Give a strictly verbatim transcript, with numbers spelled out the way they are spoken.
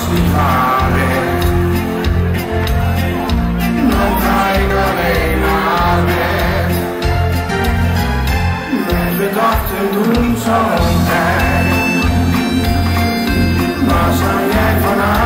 niet waar is. Dan ga ik alleen maar weg. Mijn gedachten doen zo'n pijn. Waar sta jij vanavond?